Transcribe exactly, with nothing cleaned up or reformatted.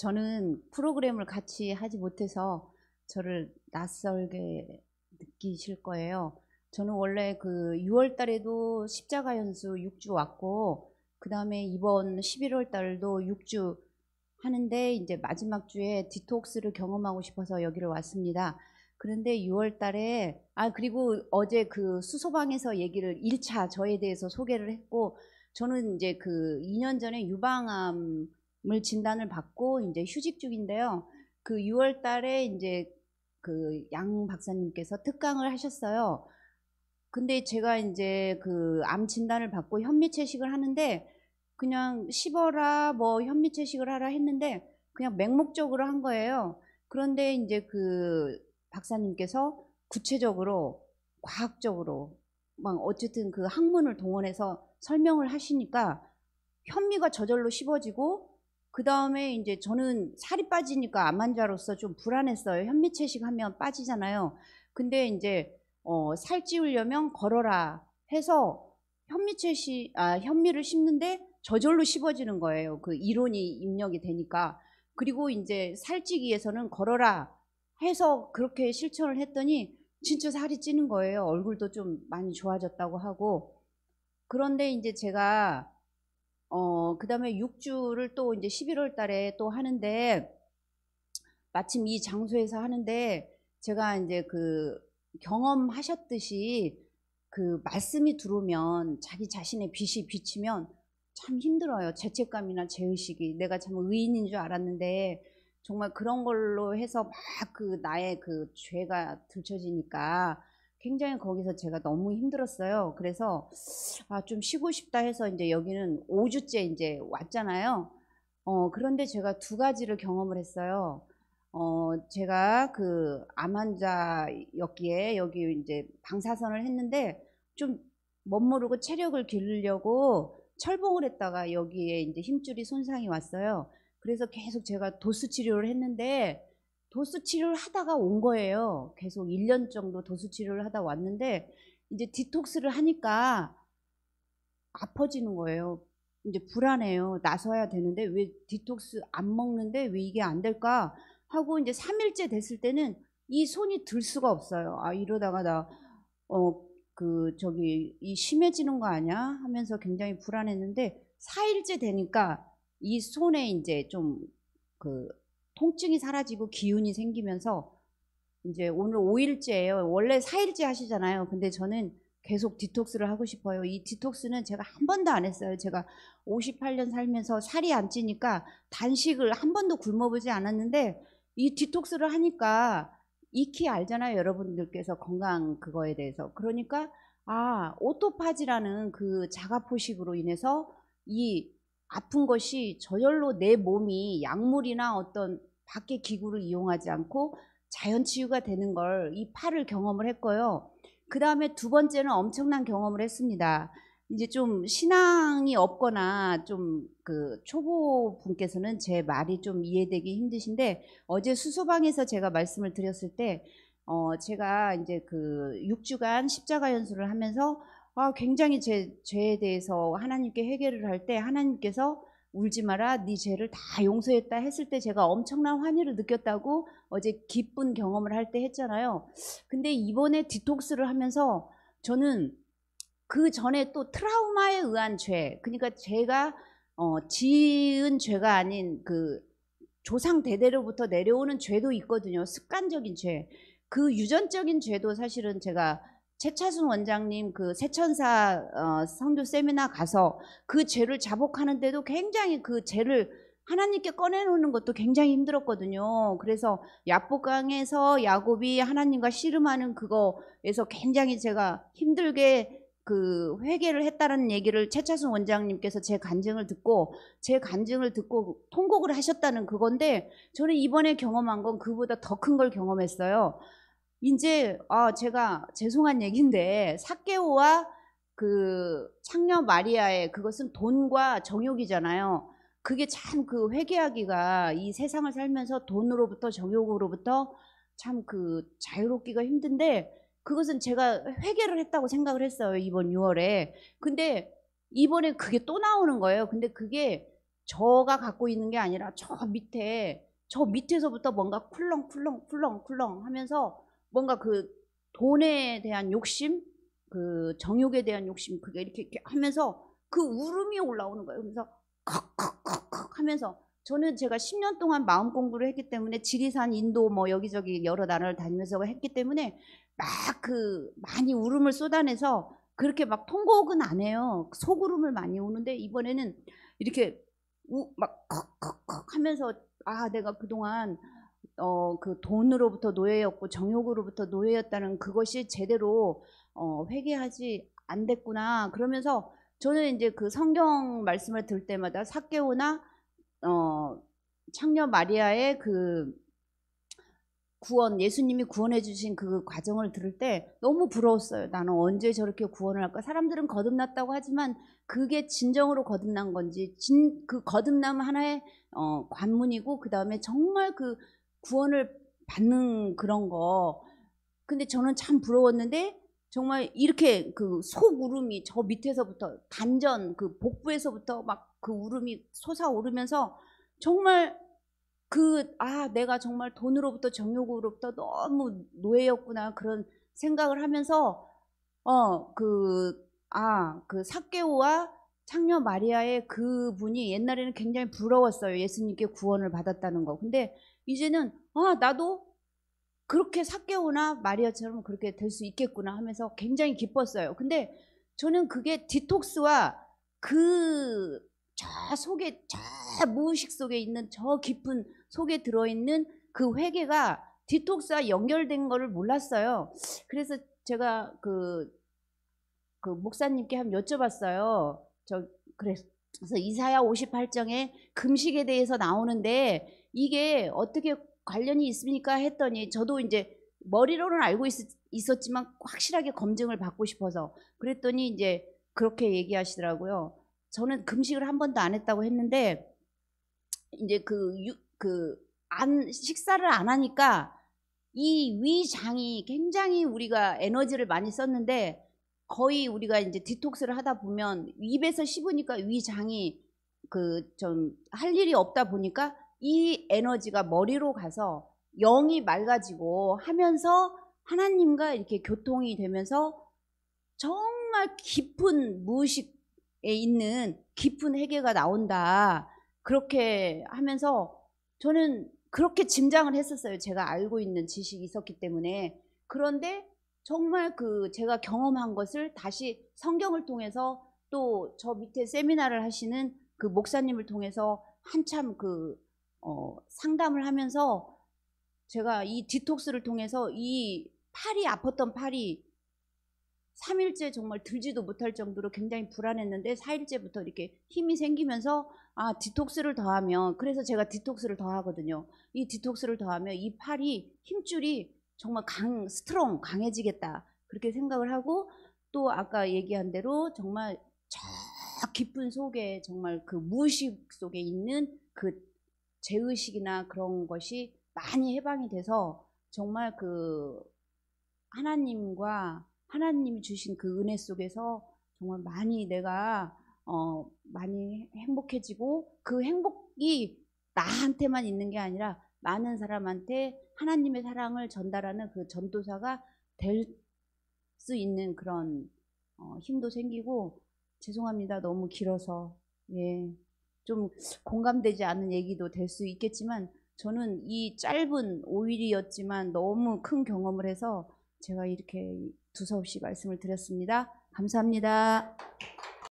저는 프로그램을 같이 하지 못해서 저를 낯설게 느끼실 거예요. 저는 원래 그 유월 달에도 십자가 연수 육 주 왔고, 그 다음에 이번 십일월 달도 육 주 하는데, 이제 마지막 주에 디톡스를 경험하고 싶어서 여기를 왔습니다. 그런데 유월 달에, 아, 그리고 어제 그 수소방에서 얘기를 일 차 저에 대해서 소개를 했고, 저는 이제 그 이 년 전에 유방암을 진단을 받고 이제 휴직 중인데요. 그 유월 달에 이제 그 양 박사님께서 특강을 하셨어요. 근데 제가 이제 그 암 진단을 받고 현미채식을 하는데, 그냥 씹어라 뭐 현미채식을 하라 했는데 그냥 맹목적으로 한 거예요. 그런데 이제 그 박사님께서 구체적으로 과학적으로 막 어쨌든 그 학문을 동원해서 설명을 하시니까 현미가 저절로 씹어지고, 그 다음에 이제 저는 살이 빠지니까 암 환자로서 좀 불안했어요. 현미채식 하면 빠지잖아요. 근데 이제 어, 살 찌우려면 걸어라 해서 현미채식, 아, 현미를 씹는데 저절로 씹어지는 거예요. 그 이론이 입력이 되니까. 그리고 이제 살찌기 위해서는 걸어라 해서 그렇게 실천을 했더니 진짜 살이 찌는 거예요. 얼굴도 좀 많이 좋아졌다고 하고. 그런데 이제 제가 어, 그 다음에 육 주를 또 이제 십일월 달에 또 하는데, 마침 이 장소에서 하는데, 제가 이제 그 경험하셨듯이 그 말씀이 들어오면 자기 자신의 빛이 비치면 참 힘들어요. 죄책감이나 죄의식이. 내가 참 의인인 줄 알았는데, 정말 그런 걸로 해서 막 그 나의 그 죄가 들춰지니까 굉장히 거기서 제가 너무 힘들었어요. 그래서 아, 좀 쉬고 싶다 해서 이제 여기는 오 주째 이제 왔잖아요. 어, 그런데 제가 두 가지를 경험을 했어요. 어, 제가 그 암 환자였기에 여기 이제 방사선을 했는데 좀 멋모르고 체력을 기르려고 철봉을 했다가 여기에 이제 힘줄이 손상이 왔어요. 그래서 계속 제가 도수 치료를 했는데 도수 치료를 하다가 온 거예요. 계속 일 년 정도 도수 치료를 하다 왔는데 이제 디톡스를 하니까 아파지는 거예요. 이제 불안해요. 나서야 되는데 왜 디톡스 안 먹는데 왜 이게 안 될까 하고 이제 삼 일째 됐을 때는 이 손이 들 수가 없어요. 아, 이러다가 나 어 그 저기 이 심해지는 거 아니야 하면서 굉장히 불안했는데 사 일째 되니까 이 손에 이제 좀 그 통증이 사라지고 기운이 생기면서 이제 오늘 오 일째예요. 원래 사 일째 하시잖아요. 근데 저는 계속 디톡스를 하고 싶어요. 이 디톡스는 제가 한 번도 안 했어요. 제가 오십팔 년 살면서 살이 안 찌니까 단식을 한 번도 굶어보지 않았는데 이 디톡스를 하니까 익히 알잖아요. 여러분들께서 건강 그거에 대해서. 그러니까 아, 오토파지라는 그 자가포식으로 인해서 이 아픈 것이 저절로 내 몸이 약물이나 어떤 밖의 기구를 이용하지 않고 자연 치유가 되는 걸 이 팔을 경험을 했고요. 그 다음에 두 번째는 엄청난 경험을 했습니다. 이제 좀 신앙이 없거나 좀 그 초보 분께서는 제 말이 좀 이해되기 힘드신데, 어제 수소방에서 제가 말씀을 드렸을 때, 어, 제가 이제 그 육 주간 십자가 연수를 하면서 아, 굉장히 제 죄에 대해서 하나님께 회개를 할 때 하나님께서 울지 마라, 네 죄를 다 용서했다 했을 때 제가 엄청난 환희를 느꼈다고 어제 기쁜 경험을 할 때 했잖아요. 근데 이번에 디톡스를 하면서 저는 그 전에 또 트라우마에 의한 죄, 그러니까 제가 어, 지은 죄가 아닌 그 조상 대대로부터 내려오는 죄도 있거든요. 습관적인 죄. 그 유전적인 죄도 사실은 제가 최차순 원장님 그 새천사 어, 선교 세미나 가서 그 죄를 자복하는데도 굉장히 그 죄를 하나님께 꺼내놓는 것도 굉장히 힘들었거든요. 그래서 야복강에서 야곱이 하나님과 씨름하는 그거에서 굉장히 제가 힘들게 그 회개를 했다는 얘기를 최차순 원장님께서 제 간증을 듣고 제 간증을 듣고 통곡을 하셨다는 그건데, 저는 이번에 경험한 건 그보다 더 큰 걸 경험했어요. 이제 아, 제가 죄송한 얘기인데 삭개오와 그 창녀 마리아의 그것은 돈과 정욕이잖아요. 그게 참 그 회개하기가 이 세상을 살면서 돈으로부터 정욕으로부터 참 그 자유롭기가 힘든데, 그것은 제가 회개를 했다고 생각을 했어요. 이번 유월에. 근데 이번에 그게 또 나오는 거예요. 근데 그게 저가 갖고 있는 게 아니라 저 밑에 저 밑에서부터 뭔가 쿨렁쿨렁 쿨렁쿨렁 하면서 뭔가 그 돈에 대한 욕심, 그 정욕에 대한 욕심, 그게 이렇게, 이렇게 하면서 그 울음이 올라오는 거예요. 그래서 컥컥컥컥 하면서, 저는 제가 십 년 동안 마음 공부를 했기 때문에, 지리산, 인도 뭐 여기저기 여러 나라를 다니면서 했기 때문에 막 그 많이 울음을 쏟아내서 그렇게 막 통곡은 안 해요. 속울음을 많이 우는데, 이번에는 이렇게 우, 막 컥컥컥 하면서, 아 내가 그동안 어, 그 돈으로부터 노예였고 정욕으로부터 노예였다는 그것이 제대로 어, 회개하지 안 됐구나. 그러면서 저는 이제 그 성경 말씀을 들 때마다 삭개오나 어, 창녀 마리아의 그 구원, 예수님이 구원해 주신 그 과정을 들을 때 너무 부러웠어요. 나는 언제 저렇게 구원을 할까? 사람들은 거듭났다고 하지만 그게 진정으로 거듭난 건지, 진, 그 거듭남 하나의 어, 관문이고, 그 다음에 정말 그 구원을 받는 그런 거. 근데 저는 참 부러웠는데, 정말 이렇게 그 속 울음이 저 밑에서부터, 단전 그 복부에서부터 막 그 울음이 솟아오르면서, 정말 그, 아, 내가 정말 돈으로부터 정욕으로부터 너무 노예였구나, 그런 생각을 하면서, 어, 그, 아, 그 삭개오와 창녀 마리아의 그분이 옛날에는 굉장히 부러웠어요. 예수님께 구원을 받았다는 거. 근데 이제는, 아, 나도 그렇게 삭개오나 마리아처럼 그렇게 될 수 있겠구나 하면서 굉장히 기뻤어요. 근데 저는 그게 디톡스와 그 저 속에, 저 무의식 속에 있는 저 깊은 속에 들어있는 그 회개가 디톡스와 연결된 거를 몰랐어요. 그래서 제가 그, 그 목사님께 한번 여쭤봤어요. 저 그래서 이사야 오십팔 장에 금식에 대해서 나오는데 이게 어떻게 관련이 있습니까? 했더니, 저도 이제 머리로는 알고 있, 있었지만 확실하게 검증을 받고 싶어서 그랬더니 이제 그렇게 얘기하시더라고요. 저는 금식을 한 번도 안 했다고 했는데, 이제 그, 유, 그, 안, 식사를 안 하니까 이 위장이 굉장히, 우리가 에너지를 많이 썼는데, 거의 우리가 이제 디톡스를 하다 보면 입에서 씹으니까 위장이 그 좀 할 일이 없다 보니까 이 에너지가 머리로 가서 영이 맑아지고 하면서 하나님과 이렇게 교통이 되면서 정말 깊은 무의식에 있는 깊은 회개가 나온다. 그렇게 하면서 저는 그렇게 짐작을 했었어요. 제가 알고 있는 지식이 있었기 때문에. 그런데 정말 그 제가 경험한 것을 다시 성경을 통해서, 또 저 밑에 세미나를 하시는 그 목사님을 통해서 한참 그 어 상담을 하면서, 제가 이 디톡스를 통해서 이 팔이 아팠던 팔이 삼 일째 정말 들지도 못할 정도로 굉장히 불안했는데, 사 일째부터 이렇게 힘이 생기면서, 아 디톡스를 더하면, 그래서 제가 디톡스를 더하거든요. 이 디톡스를 더하면 이 팔이, 힘줄이 정말 강, 스트롱, 강해지겠다, 그렇게 생각을 하고, 또 아까 얘기한 대로 정말 저 깊은 속에, 정말 그 무의식 속에 있는 그 죄의식이나 그런 것이 많이 해방이 돼서, 정말 그 하나님과 하나님이 주신 그 은혜 속에서 정말 많이 내가 어 많이 행복해지고, 그 행복이 나한테만 있는 게 아니라 많은 사람한테 하나님의 사랑을 전달하는 그 전도사가 될 수 있는 그런 어 힘도 생기고. 죄송합니다. 너무 길어서. 예. 좀 공감되지 않는 얘기도 될 수 있겠지만, 저는 이 짧은 오 일이었지만 너무 큰 경험을 해서 제가 이렇게 두서없이 말씀을 드렸습니다. 감사합니다.